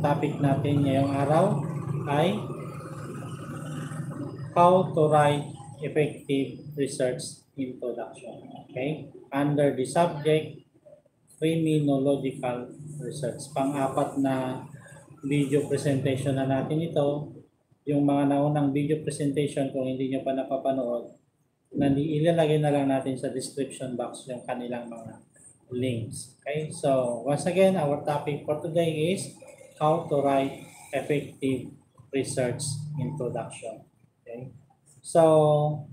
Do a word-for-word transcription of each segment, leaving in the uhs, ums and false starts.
topic natin ngayong araw ay how to write effective research introduction. Okay? Under the subject, criminological research. Pang-apat na video presentation na natin ito. Yung mga naunang video presentation, kung hindi nyo pa napapanood, ilalagay na lang natin sa description box yung kanilang mga links. Okay? So, once again, our topic for today is how to write effective research introduction. Okay? So,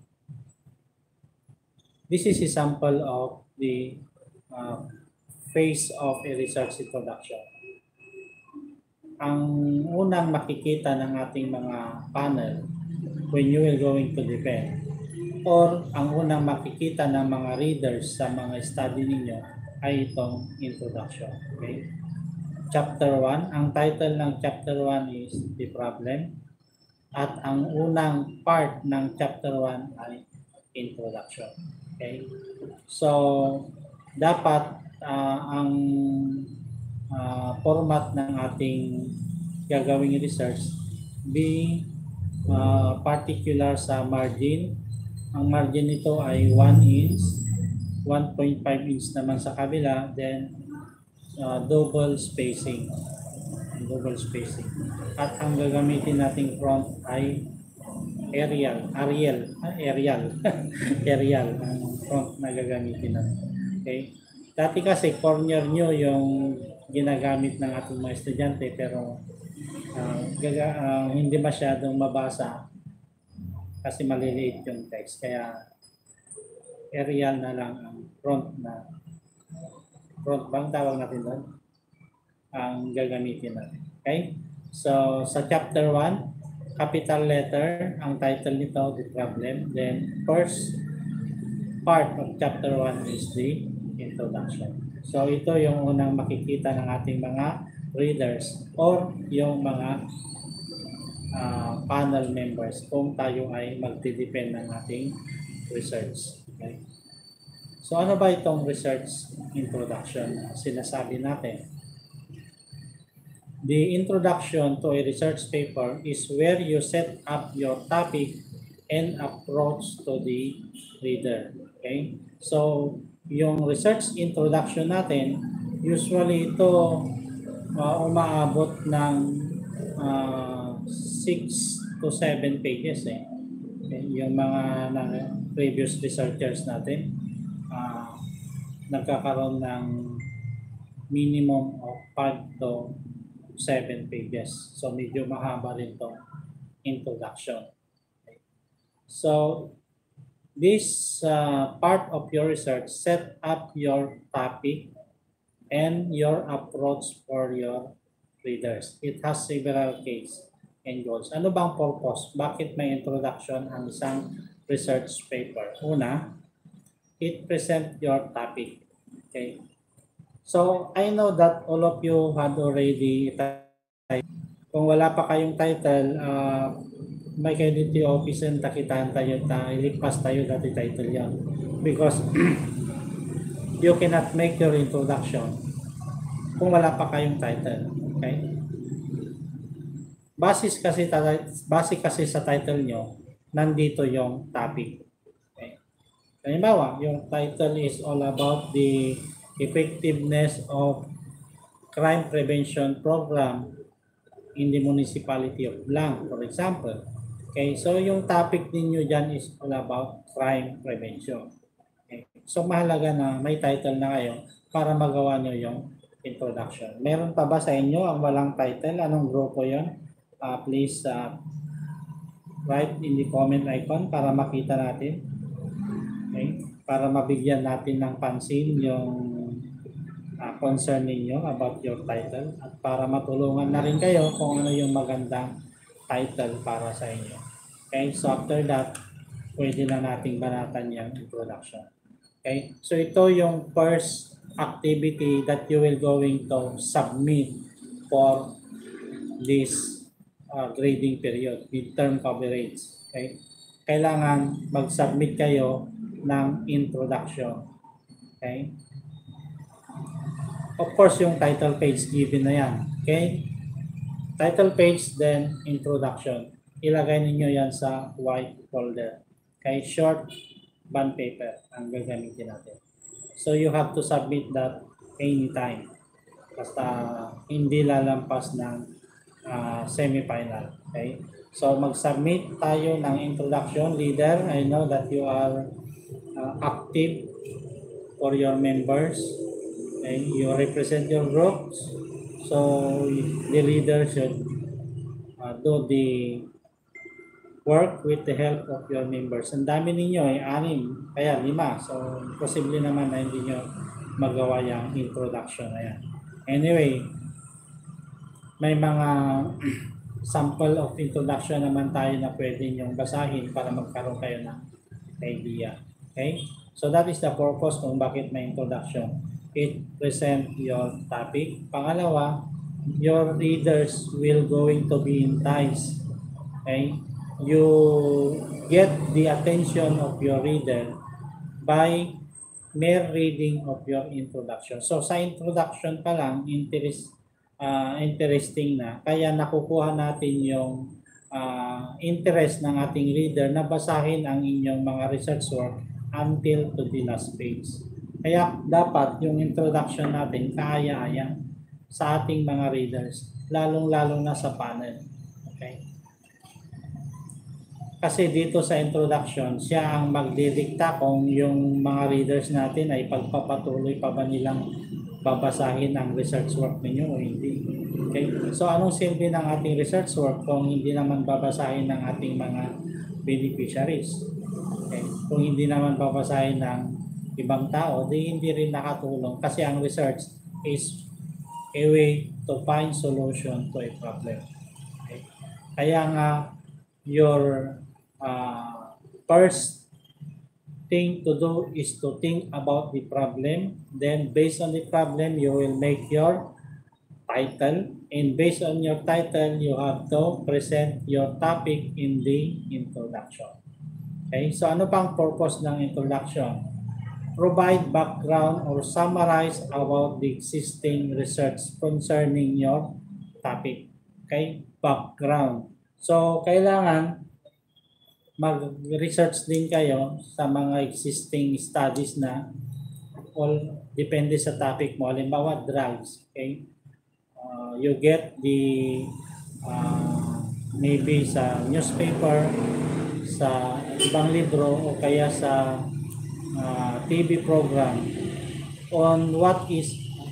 this is a sample of the uh, phase of a research introduction. Ang unang makikita ng ating mga panel when you will going to defend, or ang unang makikita ng mga readers sa mga study ninyo ay itong introduction. Okay? Chapter one, ang title ng chapter one is the problem, at ang unang part ng chapter one ay introduction. Okay? So, dapat uh, ang uh, format ng ating gagawing research be uh, particular sa margin. Ang margin nito ay one inch, one point five inch naman sa kabila, then uh, double spacing. Double spacing. At ang gagamitin nating font ay Arial, Arial, ah, Arial, Arial ang font na gagamitin natin. Okay? Dati kasi corner nyo yung ginagamit ng ating mga estudyante, pero uh, gaga, uh, hindi masyadong mabasa kasi maliliit yung text. Kaya Arial na lang ang front na front bang tawag natin doon ang gagamitin natin. Okay? So, sa chapter one, capital letter, ang title nito, the problem. Then, first part of chapter one is the introduction. So, ito yung unang makikita ng ating mga readers or yung mga uh, panel members kung tayo ay magdidepend ng ating research. Okay? So, ano ba itong research introduction? Sinasabi natin. The introduction to a research paper is where you set up your topic and approach to the reader. Okay? So, yung research introduction natin, usually ito uh, umaabot ng uh, six to seven pages. Eh. Okay? Yung mga na, previous researchers natin, uh, nagkakaroon ng minimum of five to seven pages. So, medyo mahaba rin itong introduction. Okay. So, this uh, part of your research, set up your topic and your approach for your readers. It has several cases and goals. Ano bang purpose? Bakit may introduction ang isang research paper? Una, it presents your topic. Okay. So, I know that all of you had already titled. Kung wala pa kayong title, uh, may kayo dito yung office and takitaan tayo, ta, iligpas tayo dati title yan. Because you cannot make your introduction kung wala pa kayong title. Okay? Basis kasi, base kasi sa title nyo, nandito yung topic. Okay? Halimbawa, yung title is all about the effectiveness of crime prevention program in the municipality of Blanc, for example. Okay, so yung topic ninyo dyan is all about crime prevention. Okay, so mahalaga na may title na kayo para magawa nyo yung introduction. Meron pa ba sa inyo ang walang title? Anong grupo yun? Uh, please uh, write in the comment icon para makita natin. Okay, para mabigyan natin ng pansin yung Uh, concern ninyo about your title at para matulungan na rin kayo kung ano yung magandang title para sa inyo. Okay, so after that, pwede na nating banatan yung introduction. Okay, so ito yung first activity that you will going to submit for this uh, grading period, midterm coverage. Okay, kailangan mag-submit kayo ng introduction. Okay. Of course, yung title page given na yan. Okay? title page, then introduction. Ilagay ninyo yan sa white folder. Okay, short bond paper ang gagamitin natin. So you have to submit that anytime. Basta hindi lalampas ng uh, semifinal. Okay? So mag-submit tayo ng introduction. Leader, I know that you are uh, active for your members. Okay? You represent your groups. So the leader should uh, do the work with the help of your members. Ang dami ninyo ay anim, kaya lima. So posible naman na hindi nyo magawa yung introduction na yan. Anyway, may mga sample of introduction naman tayo na pwede nyong basahin para magkaroon kayo ng idea. Okay? So that is the purpose kung bakit may introduction. It present your topic. Pangalawa, your readers will going to be enticed. Okay? You get the attention of your reader by mere reading of your introduction. So sa introduction pa lang, interest, uh, interesting na. Kaya nakukuha natin yung uh, interest ng ating reader na basahin ang inyong mga research work until to the last page. Kaya dapat yung introduction natin kaaya-aya sa ating mga readers, lalong-lalo na sa panel. Okay? Kasi dito sa introduction, siya ang magdidikta kung yung mga readers natin ay pagpapatuloy pa ba nilang babasahin ang research work ninyo o hindi. Okay? So anong silbi ng ating research work kung hindi naman babasahin ng ating mga beneficiaries? Okay? Kung hindi naman babasahin ng ibang tao, di hindi rin nakatulong kasi ang research is a way to find solution to a problem. Okay? Kaya nga, your uh, first thing to do is to think about the problem. Then based on the problem, you will make your title. And based on your title, you have to present your topic in the introduction. Okay, so ano pang purpose ng introduction? Provide background or summarize about the existing research concerning your topic. Okay, background. So, kailangan mag-research din kayo sa mga existing studies na all depende sa topic mo. Halimbawa, drugs. Okay, uh, you get the uh, maybe sa newspaper, sa ibang libro o kaya sa Uh, T V program on what is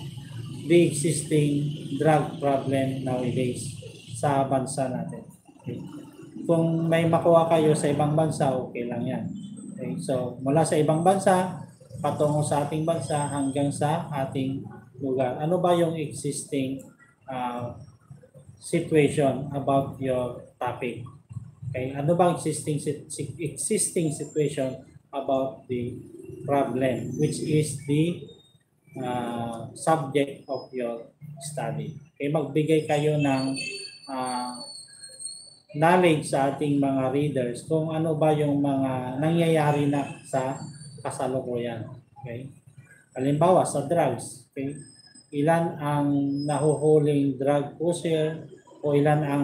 the existing drug problem nowadays sa bansa natin. Okay. Kung may makuha kayo sa ibang bansa, okay lang yan. Okay. So, mula sa ibang bansa, patungo sa ating bansa hanggang sa ating lugar. Ano ba yung existing uh, situation about your topic? Okay. Ano ba existing existing situation about the problem, which is the uh, subject of your study. Okay, magbigay kayo ng uh, knowledge sa ating mga readers kung ano ba yung mga nangyayari na sa kasalukuyan. Okay? Halimbawa sa drugs, okay? Ilan ang nahuhuling drug pusher o ilan ang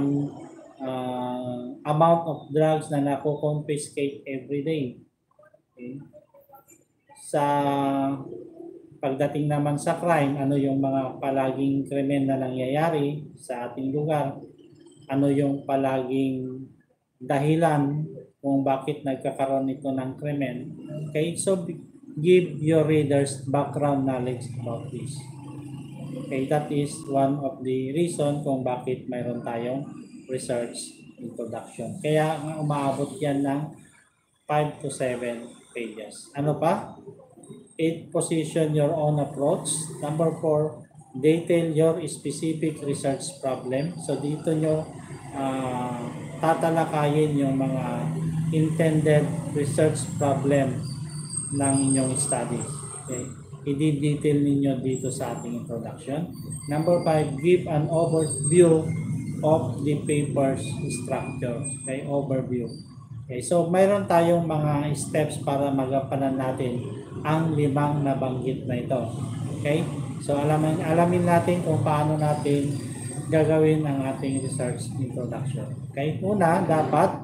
uh, amount of drugs na nako-confiscate every day. Okay. Sa pagdating naman sa crime, ano yung mga palaging krimen na nangyayari sa ating lugar? Ano yung palaging dahilan kung bakit nagkakaroon ito ng krimen? Okay, so give your readers background knowledge about this. Okay, that is one of the reason kung bakit mayroon tayong research introduction. Kaya umaabot yan ng five to seven pages. Ano pa? Eight, position your own approach. Number four, detail your specific research problem. So dito nyo uh, tatalakayin yung mga intended research problem ng inyong studies. Okay. I-detail ninyo dito sa ating introduction. Number five, give an overview of the paper's structure. Okay, overview. Okay, so mayroon tayong mga steps para magampanan natin ang limang nabanggit na ito. Okay? So alamin alamin natin kung paano natin gagawin ang ating research introduction. Okay, una, dapat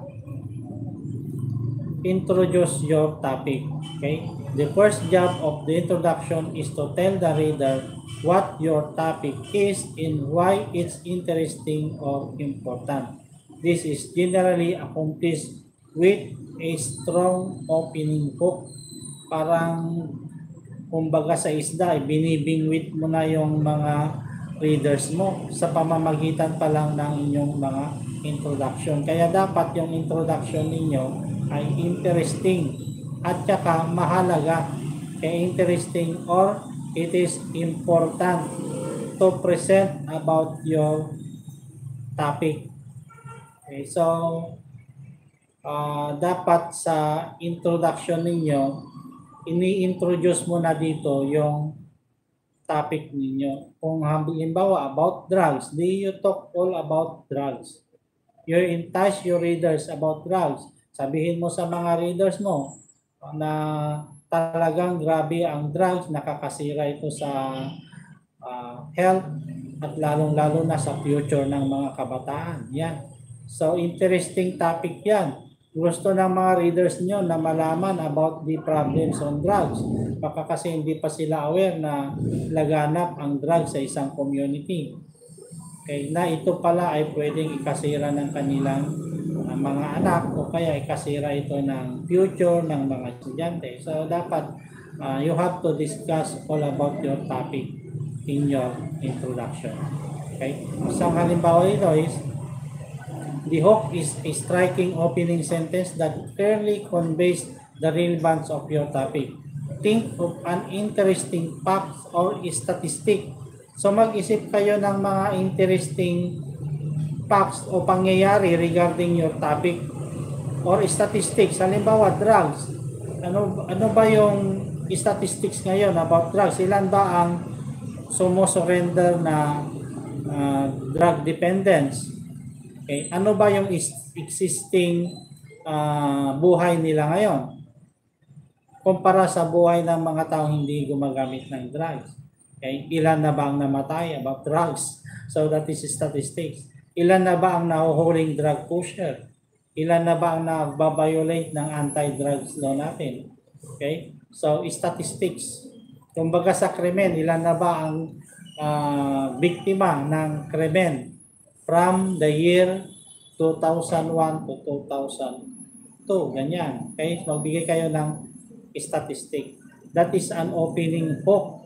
introduce your topic. Okay, the first job of the introduction is to tell the reader what your topic is and why it's interesting or important. This is generally accomplished with a strong opening hook. Parang kumbaga sa isda, binibingwit mo na yung mga readers mo sa pamamagitan pa lang ng inyong mga introduction. Kaya dapat yung introduction ninyo ay interesting at saka mahalaga. Kaya interesting or it is important to present about your topic. Okay, so uh, dapat sa introduction ninyo ini-introduce mo na dito yung topic ninyo. Kung halimbawa about drugs, do you talk all about drugs? You entice your readers about drugs. Sabihin mo sa mga readers mo na talagang grabe ang drugs, nakakasira ito sa uh, health at lalong-lalo na sa future ng mga kabataan. Yan. So interesting topic yan. Gusto ng mga readers nyo na malaman about the problems on drugs. Baka kasi hindi pa sila aware na laganap ang drugs sa isang community. Okay, na ito pala ay pwedeng ikasira ng kanilang uh, mga anak o kaya ikasira ito ng future ng mga estudyante. So dapat uh, you have to discuss all about your topic in your introduction. Okay, isang halimbawa ito is the hook is a striking opening sentence that clearly conveys the relevance of your topic. Think of an interesting fact or statistic. So mag-isip kayo ng mga interesting facts o pangyayari regarding your topic or statistics. Halimbawa, drugs. Ano, ano ba yung statistics ngayon about drugs? Ilan ba ang sumusurrender na uh, drug dependence? Okay. Ano ba yung existing uh, buhay nila ngayon kumpara sa buhay ng mga taong hindi gumagamit ng drugs? Okay. Ilan na ba ang namatay about drugs? So that is statistics. Ilan na ba ang nahuhuling drug pusher? Ilan na ba ang nagbabiolate ng anti-drugs law natin? Okay. So statistics. Kumbaga sa krimen, ilan na ba ang uh, biktima ng krimen from the year two thousand one to two thousand two, ganyan. Okay, magbigay kayo ng statistic. That is an opening hook.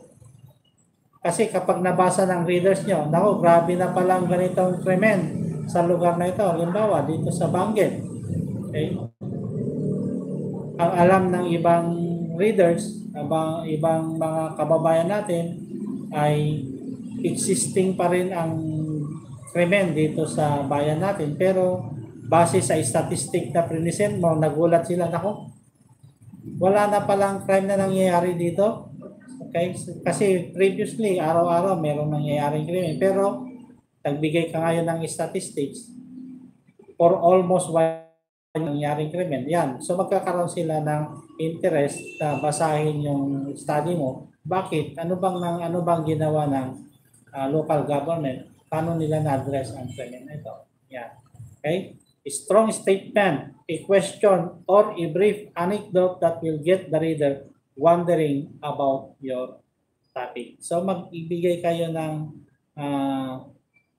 Kasi kapag nabasa ng readers nyo, naku, grabe na palang ganitong krimen sa lugar na ito. Halimbawa, dito sa Benguet. Okay. Ang alam ng ibang readers, ibang, ibang mga kababayan natin, ay existing pa rin ang krimen dito sa bayan natin, pero base sa statistic na present mo, nagulat sila, nako, wala na palang crime na nangyayari dito. Okay, kasi previously araw-araw merong nangyayaring krimen, pero nagbigay ka ngayon ng statistics for almost one nangyayaring krimen. Yan, so magkakaroon sila ng interest na basahin yung study mo. Bakit? Ano bang ng ano bang ginawa ng uh, local government? Paano nila na-address ang krimen na ito? Yan. Okay? A strong statement, a question, or a brief anecdote that will get the reader wondering about your topic. So mag-ibigay kayo ng uh,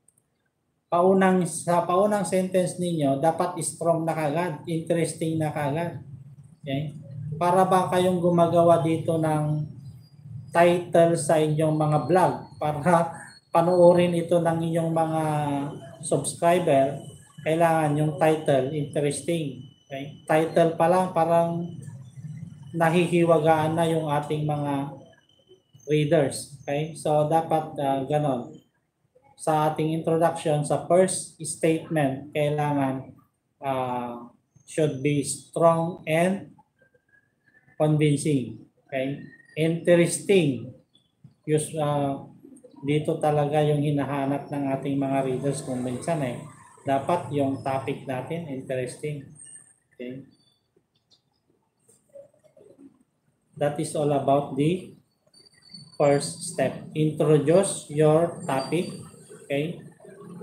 paunang, sa paunang sentence ninyo, dapat strong na kagad, interesting na kagad. Okay? Para ba kayong gumagawa dito ng title sa inyong mga vlog para panoorin ito ng inyong mga subscriber, kailangan yung title interesting. Okay? Title pa lang parang nahihiwagaan na yung ating mga readers. Okay? So dapat uh, ganon. Sa ating introduction, sa first statement, kailangan uh, should be strong and convincing. Okay? Interesting. Use uh, dito talaga yung hinahanap ng ating mga readers kung minsan eh. Dapat yung topic natin interesting. Okay? That is all about the first step. Introduce your topic. Okay?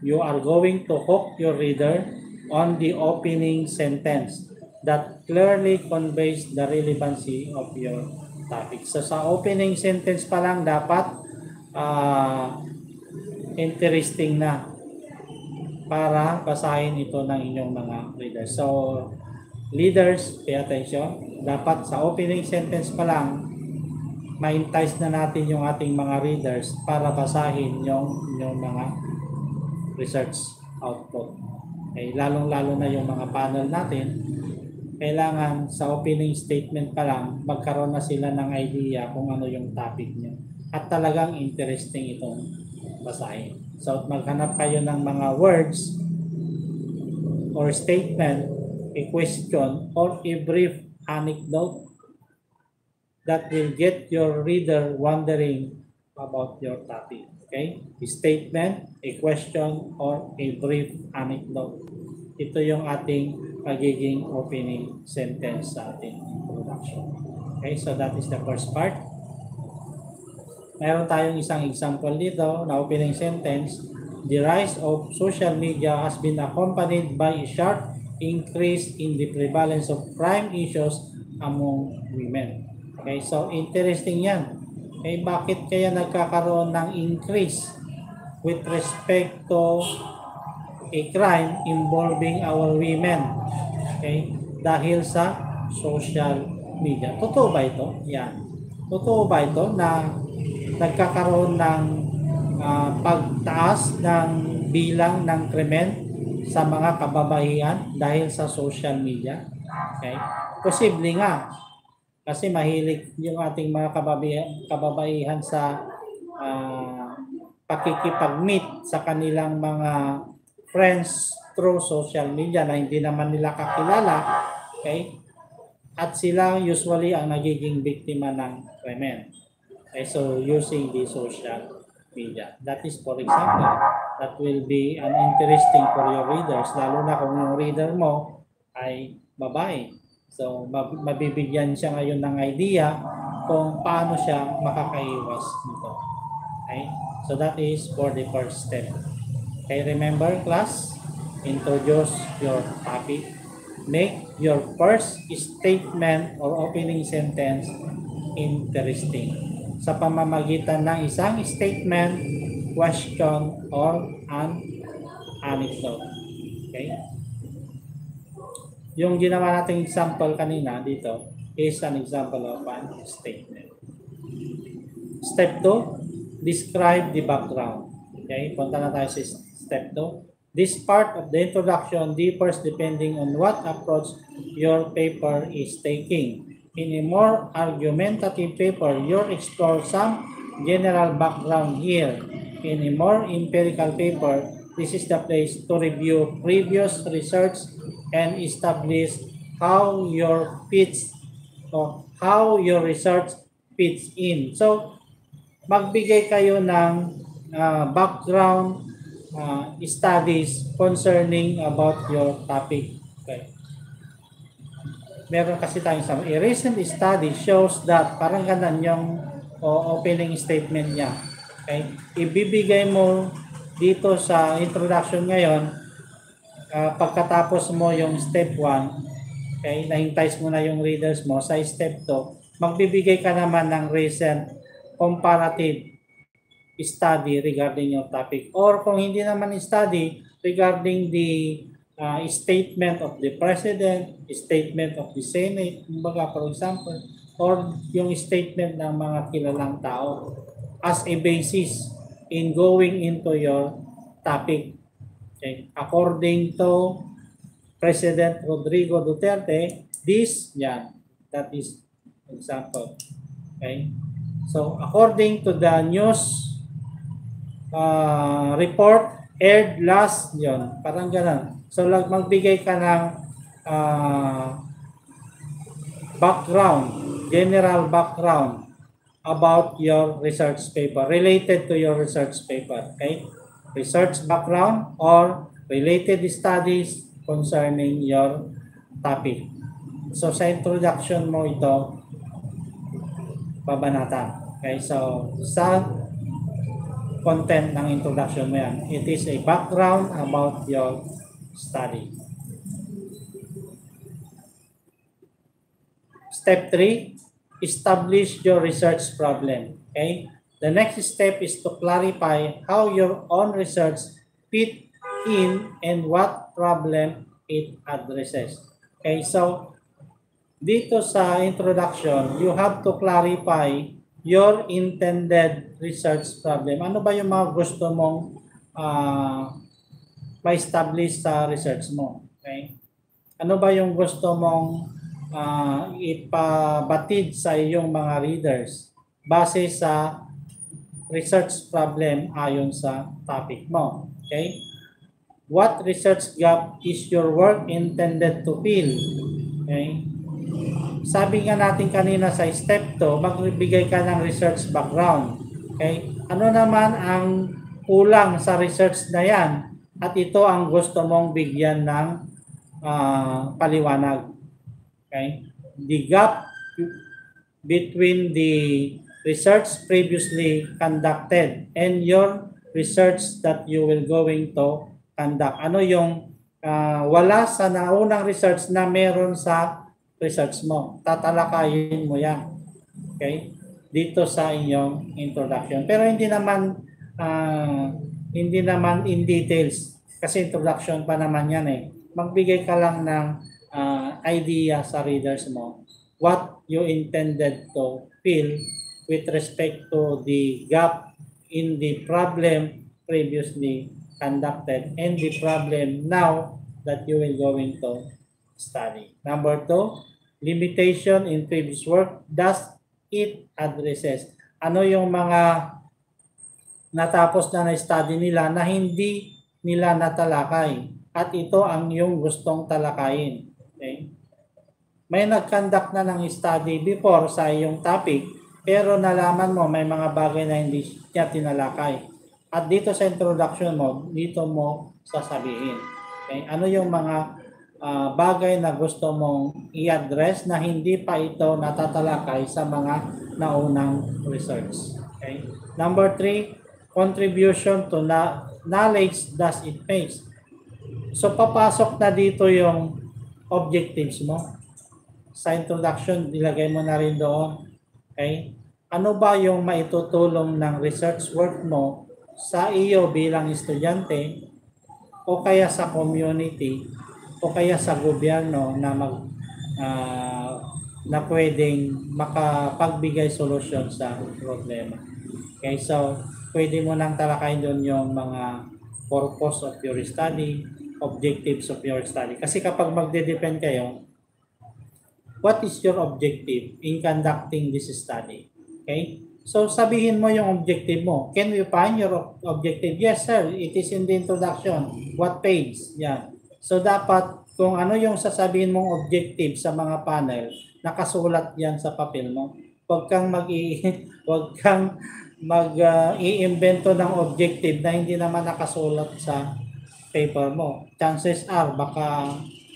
you are going to hook your reader on the opening sentence that clearly conveys the relevancy of your topic. So sa opening sentence pa lang dapat uh, interesting na para basahin ito ng inyong mga readers. So leaders, pay attention. Dapat sa opening sentence pa lang ma-entice na natin yung ating mga readers para basahin yung, yung mga research output. Okay, lalong-lalo na yung mga panel natin, kailangan sa opening statement pa lang magkaroon na sila ng idea kung ano yung topic niyo. At talagang interesting itong basahin. So maghanap kayo ng mga words or statement, a question, or a brief anecdote that will get your reader wondering about your topic. Okay? A statement, a question, or a brief anecdote. Ito yung ating magiging opening sentence sa ating introduction. Okay? So that is the first part. Meron tayong isang example dito na opening sentence. The rise of social media has been accompanied by a sharp increase in the prevalence of crime issues among women. Okay, so interesting yan. Okay, bakit kaya nagkakaroon ng increase with respect to a crime involving our women? Okay, dahil sa social media. Totoo ba ito? Yan. Totoo ba ito na nagkakaroon ng uh, pagtaas ng bilang ng krimen sa mga kababaihan dahil sa social media? Okay, posible nga. Kasi mahilig yung ating mga kababaihan, kababaihan sa uh, pakikipag-meet sa kanilang mga friends through social media na hindi naman nila kakilala. Okay? At sila usually ang nagiging biktima ng krimen. Okay? So using the social media. That is, for example, that will be an interesting for your readers, lalo na kung yung reader mo ay babae. So, mabibigyan siya ngayon ng idea kung paano siya makakaiwas nito. Okay? So, that is for the first step. Okay, remember class, introduce your topic. Make your first statement or opening sentence interesting sa pamamagitan ng isang statement, question, or an anecdote. Okay? Yung ginawa nating example kanina dito is an example of an statement. Step two, describe the background. Okay, punta na tayo sa step two. This part of the introduction differs depending on what approach your paper is taking. In a more argumentative paper, you'll explore some general background here. In a more empirical paper, this is the place to review previous research and establish how your pitch or how your research fits in. So, magbigay kayo ng uh, background uh, studies concerning about your topic. Okay. Meron kasi tayong sa a recent study shows that parang ganun yung o, opening statement niya. Okay? Ibibigay mo dito sa introduction ngayon. Uh, pagkatapos mo yung step one, okay, na-entice mo na yung readers mo, sa step two, magbibigay ka naman ng recent comparative study regarding your topic. Or kung hindi naman study, regarding the uh, statement of the President, statement of the Senate, kumbaga for example, or yung statement ng mga kilalang tao as a basis in going into your topic. Okay. According to President Rodrigo Duterte, this, yan, that is example. Okay. So, according to the news uh, report aired last, yun, parang ganun. So, magbigay ka ng uh, background, general background about your research paper, related to your research paper. Okay. Research background or related studies concerning your topic. So, sa introduction mo ito, pabanata. Okay, so, sa content ng introduction mo yan. It is a background about your study. Step three, establish your research problem. Okay? The next step is to clarify how your own research fit in and what problem it addresses. Okay, so dito sa introduction, you have to clarify your intended research problem. Ano ba yung mga gusto mong uh, ma-establish sa research mo? Okay? Ano ba yung gusto mong uh, ipabatid sa iyong mga readers base sa research problem ayon sa topic mo? Okay? What research gap is your work intended to fill? Okay? Sabi nga natin kanina sa step two, magbibigay ka ng research background. Okay? Ano naman ang kulang sa research na yan? At ito ang gusto mong bigyan ng uh, paliwanag. Okay? The gap between the research previously conducted and your research that you will going to conduct. Ano yung uh, wala sa naunang research na meron sa research mo. Tatalakayin mo yan. Okay? Dito sa inyong introduction. Pero hindi naman uh, hindi naman in details kasi introduction pa naman yan eh. Magbigay ka lang ng uh, idea sa readers mo what you intended to fill with respect to the gap in the problem previously conducted and the problem now that you will going to study. Number two, limitation in previous work, does it addresses? Ano yung mga natapos na na-study nila na hindi nila natalakay at ito ang yung gustong talakayin. Okay? May nag-conduct na ng study before sa iyong topic pero nalaman mo may mga bagay na hindi niya tinalakay. At dito sa introduction mo, dito mo sasabihin. Okay? Ano yung mga Uh, bagay na gusto mong i-address na hindi pa ito natatalakay sa mga naunang research. Okay? Number three, contribution to na knowledge does it makes. So papasok na dito yung objectives mo. Sa introduction, ilagay mo na rin doon. Okay? Ano ba yung maitutulong ng research work mo sa iyo bilang estudyante o kaya sa community o kaya sa gobyerno na mag uh, na pwedeng makapagbigay solusyon sa problema. Okay, so pwede mo nang talakayin doon yung mga purpose of your study, objectives of your study. Kasi kapag magde-depend kayo, what is your objective in conducting this study? Okay? So sabihin mo yung objective mo. Can we find your objective? Yes, sir. It is in the introduction. What page? Yeah. So dapat kung ano yung sasabihin mong objective sa mga panel, nakasulat yan sa papel mo. Huwag kang mag-i huwag kang mag-iimbento uh, ng objective na hindi naman nakasulat sa paper mo. Chances are baka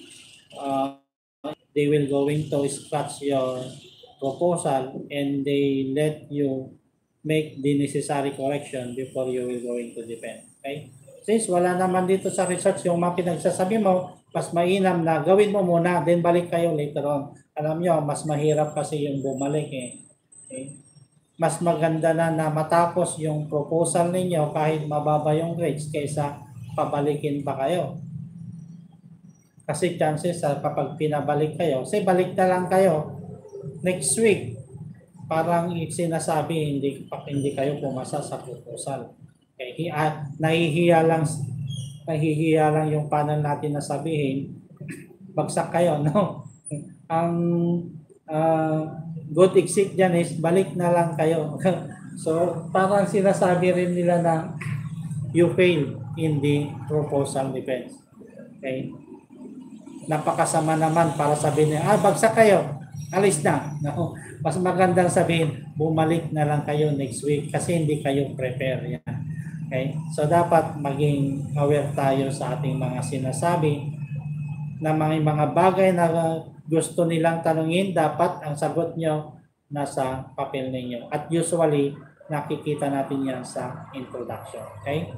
uh, they will going to scratch your proposal and they let you make the necessary correction before you will going to defend. Okay? Since wala naman dito sa research yung mga pinagsasabi mo, mas mainam na gawin mo muna, then balik kayo later on. Alam nyo, mas mahirap kasi yung bumalik eh. Okay? Mas maganda na na matapos yung proposal ninyo kahit mababa yung grades kaysa pabalikin pa kayo. Kasi chances sa kapag pinabalik kayo, say balik na lang kayo next week. Parang sinasabi hindi, hindi kayo pumasa sa proposal. Okay, at nahihiya lang nahihiya lang yung panel natin na sabihin bagsak kayo, no? Ang uh, good exit dyan is balik na lang kayo. So parang sinasabi rin nila na you fail in the proposal defense. Okay, napakasama naman para sabihin niya, ah bagsak kayo, alis na. No? Mas magandang sabihin bumalik na lang kayo next week kasi hindi kayo prepare yan. Okay? So dapat maging aware tayo sa ating mga sinasabi na mga mga bagay na gusto nilang tanungin, dapat ang sagot nyo nasa papel ninyo. At usually, nakikita natin yan sa introduction. Okay?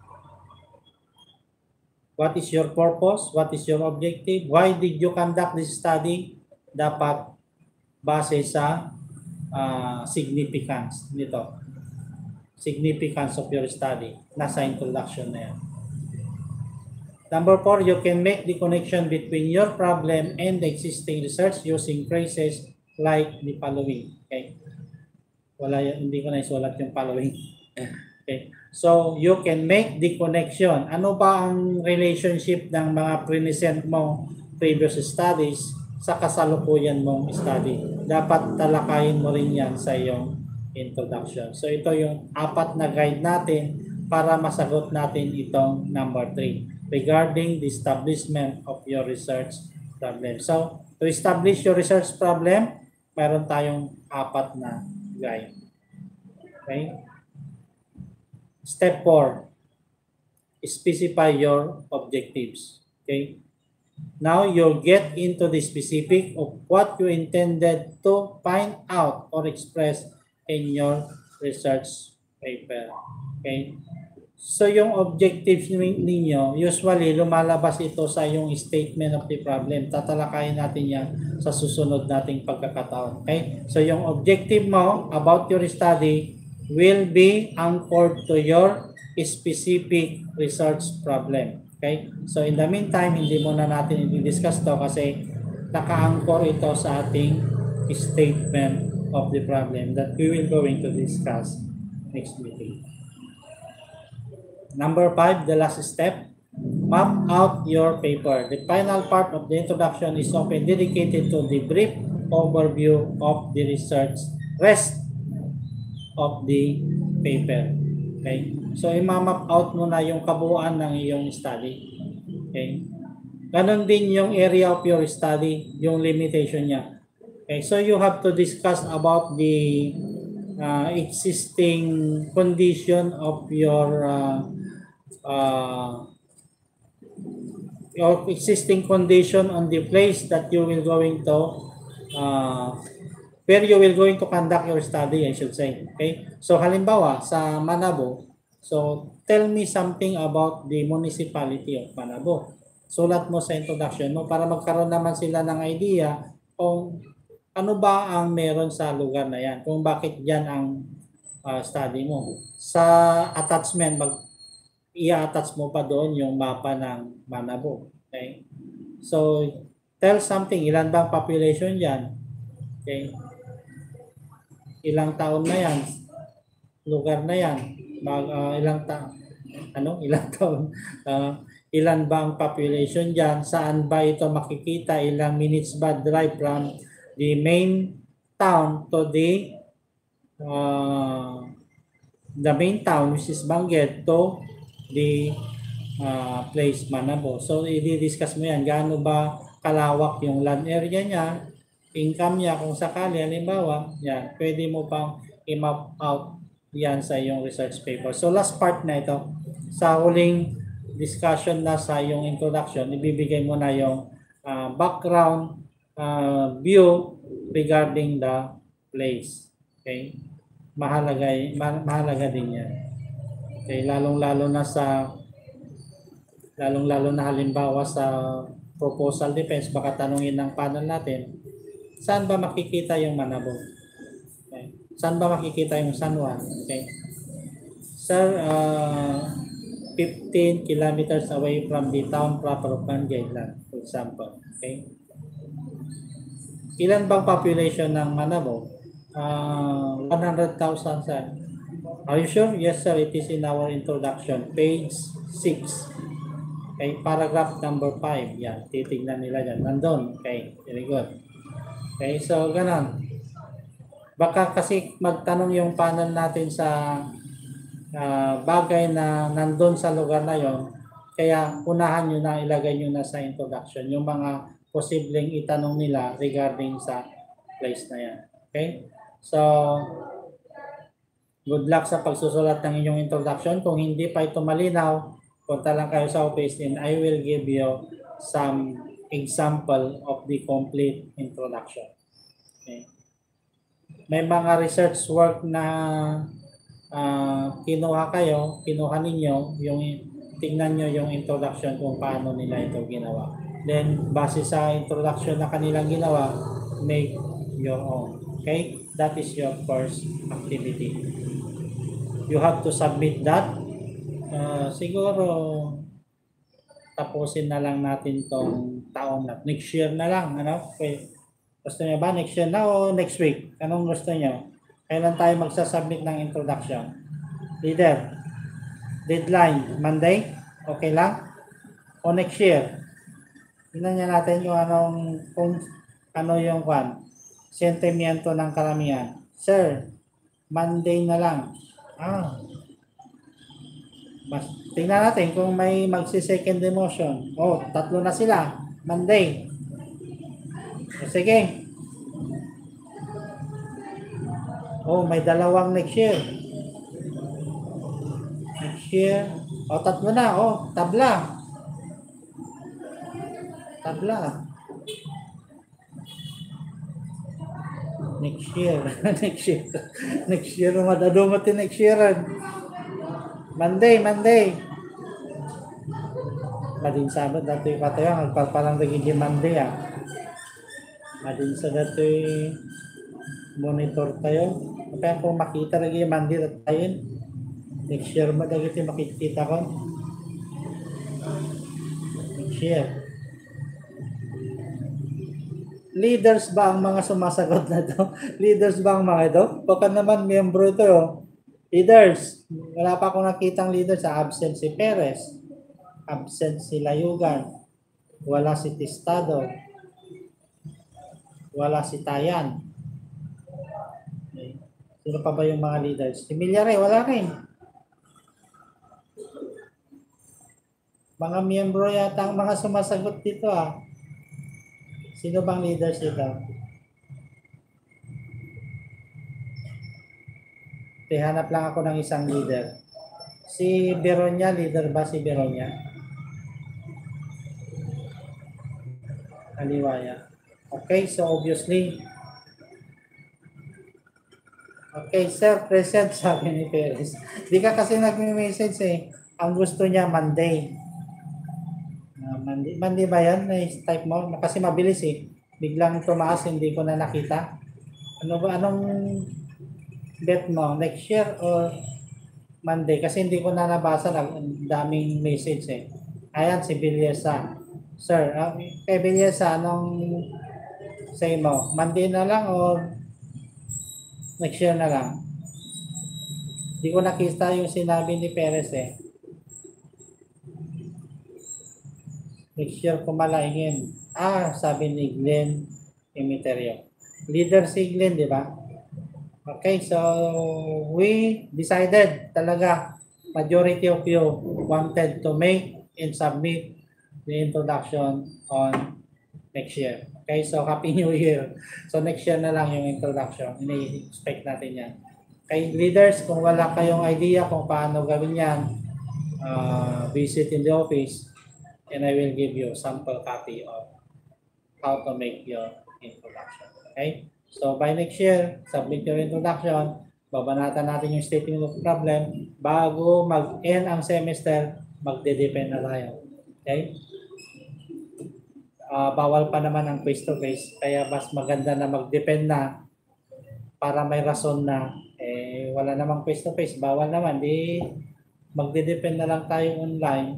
What is your purpose? What is your objective? Why did you conduct this study? Dapat base sa uh, significance nito. Significance of your study. Nasa introduction na yan. Number four, you can make the connection between your problem and the existing research using phrases like the following. Okay? Wala yan, hindi ko na isulat yung following. Okay. So, you can make the connection. Ano ba ang relationship ng mga present mo previous studies sa kasalukuyan mong study? Dapat talakayin mo rin yan sa iyong introduction. So, ito yung apat na guide natin para masagot natin itong number three regarding the establishment of your research problem. So, to establish your research problem, mayroon tayong apat na guide. Okay? Step four, specify your objectives. Okay? Now, you'll get into the specific of what you intended to find out or express in your research paper. Okay? So, yung objectives ninyo, usually lumalabas ito sa yung statement of the problem. Tatalakayin natin yan sa susunod nating pagkakataon. Okay? So, yung objective mo about your study will be anchored to your specific research problem. Okay? So, in the meantime, hindi muna natin i-discuss to kasi naka-anchor ito sa ating statement of the problem that we will going to discuss next meeting. Number five, the last step, map out your paper. The final part of the introduction is often dedicated to the brief overview of the research rest of the paper. Okay? So, i-map out mo na yung kabuuan ng iyong study. Okay? Ganon din yung area of your study, yung limitation niya. Okay? So, you have to discuss about the uh, existing condition of your uh, uh, your existing condition on the place that you will going to uh, where you will going to conduct your study, I should say. Okay? So, halimbawa, sa Manabo, so, tell me something about the municipality of Manabo. Sulat mo sa introduction mo para magkaroon naman sila ng idea kung ano ba ang meron sa lugar na yan, kung bakit yan ang uh, study mo. Sa attachment, mag i-attach mo pa doon yung mapa ng Manabo. Okay? So, tell something, ilan ba ang population yan? Okay? Ilang taon na yan, lugar na yan, mag, uh, ilang taon, ano, ilang taon, uh, ilan ba ang population dyan, saan ba ito makikita, ilang minutes ba drive from the main town to the uh, the main town, which is Benguet, to the uh, place Manabo. So, i-discuss mo yan, gaano ba kalawak yung land area niya, income niya kung sakali, halimbawa, yan, pwede mo pang i-map out yan sa iyong research paper. So, last part na ito, sa huling discussion na sa iyong introduction, ibibigay mo na yung uh, background uh, view regarding the place. Okay? Mahalaga, ma mahalaga din yan. Okay? Lalong-lalo na sa, lalong-lalo na halimbawa sa proposal defense, baka tanungin ng panel natin, saan ba makikita yung Manabo? Okay. Saan ba makikita yung San Juan? Okay. Sir, uh, fifteen kilometers away from the town proper of Benguet, for example. Okay. Ilan bang population ng Manabo? Uh, one hundred thousand, sir. Are you sure? Yes, sir. It is in our introduction. Page six. Okay. Paragraph number five. Yan. Titignan nila dyan. Nandun. Okay. Very good. Okay, so ganon. Baka kasi magtanong yung panel natin sa uh, bagay na nandun sa lugar na yon, kaya unahan nyo na, ilagay nyo na sa introduction yung mga posibleng itanong nila regarding sa place na yan. Okay? So, good luck sa pagsusulat ng inyong introduction. Kung hindi pa ito malinaw, punta lang kayo sa office and I will give you some example of the complete introduction. Okay. May mga research work na uh, kinuha kayo, kinuha ninyo, yung tingnan nyo yung introduction kung paano nila ito ginawa. Then, base sa introduction na kanilang ginawa, make your own. Okay? That is your first activity. You have to submit that. Uh, siguro, tapusin na lang natin tong taon na. Next year na lang. Ano? Okay. Gusto niyo ba next year na o next week? Anong gusto niyo? Kailan tayo magsasubmit ng introduction? Leader, deadline, Monday? Okay lang? O next year? Tingnan niya natin yung anong, kung ano yung kwan, sentimiento ng karamihan. Sir, Monday na lang. Ah, mas, tingnan natin kung may magsi-second emotion. Oh, tatlo na sila. Monday. O, sige. Oh, may dalawang next year. Next year. O, tatlo na. Oh, tabla. Tabla. Next year. next year. next year. Madadumati next year. Monday, Monday. Madin sabot dati yung katayo. Nagpapalang nagiging Monday ah. Madin sa dati monitor tayo. Kaya kung makita lagi yung Monday at tayo. Next year ba dagiti makikita ko? Next year. Leaders ba ang mga sumasagot na to? Leaders ba ang mga ito? Baka naman miyembro ito. Oh. Leaders. Wala pa akong nakitang leader sa absent si Perez. Absent si Layugan. Wala si Tistado. Wala si Tayan. Okay. Sino pa ba yung mga leaders? Si Milyare, wala rin. Mga miyembro yata ang mga sumasagot dito ah. Sino bang leaders dito? Okay, hanap lang ako ng isang leader. Si Beronia, leader ba si Beronia? Aliwaya. Okay, so obviously. Okay, sir, present, sabi ni Perez. Di ka kasi nag-message eh. Ang gusto niya, Monday. Uh, Monday, Monday ba yan? Type mo? Kasi mabilis eh. Biglang tumaas, hindi ko na nakita. Ano ba? Anong bet mo? Next year or Monday? Kasi hindi ko na nabasa. Ang daming message eh. Ayan, si Bilyesa. Sir, uh, kay Bilyesa, anong say mo? Monday na lang or next year na lang? Hindi ko nakita yung sinabi ni Perez eh. Next year kumalaingin. Ah, sabi ni Glenn Emiterio. Leader si Glenn, di ba? Okay, so we decided talaga, majority of you wanted to make and submit the introduction on next year. Okay, so Happy New Year. So next year na lang yung introduction. Ini-expect natin yan. Okay, leaders, kung wala kayong idea kung paano gawin yan, uh, visit in the office. And I will give you a sample copy of how to make your introduction. Okay? So by next year, submit your introduction. Babanatan natin yung statement of problem. Bago mag-end ang semester, magde-depend na tayo. Okay? Uh, bawal pa naman ang face-to-face. Kaya mas maganda na mag-depend na para may rason na eh, wala namang face-to-face. Bawal naman. Di magde-depend na lang tayo online.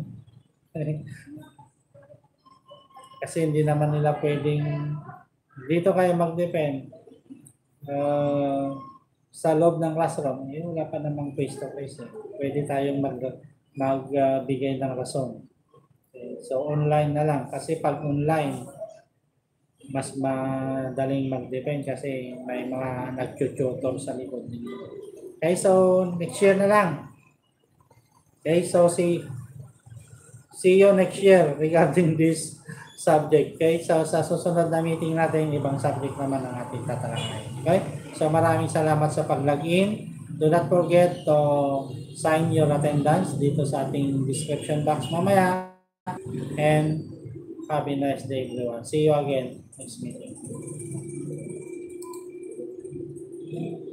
Kasi hindi naman nila pwedeng dito kayo mag-depend uh, sa loob ng classroom. Eh, wala pa namang face-to-face. Eh. Pwede tayong mag, magbigay uh, ng rason. Okay. So online na lang. Kasi pag online, mas madaling mag-depend kasi may mga nag-tutor sa likod ninyo. Okay, so next year na lang. Okay, so see, see you next year regarding this subject. Okay, so sa susunod na meeting natin, ibang subject naman ang ating tatalakayin. Okay, so maraming salamat sa pag-login. Do not forget to sign your attendance dito sa ating description box mamaya. And have a nice day everyone. See you again next meeting.